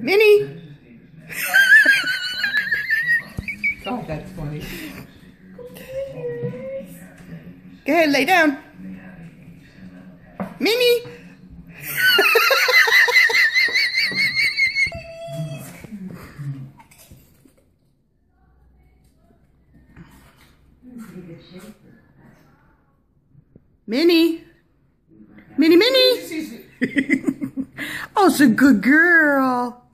Minnie! God, that's funny. Go ahead, lay down. Minnie! Minnie! Minnie, Minnie! Oh, it's a good girl.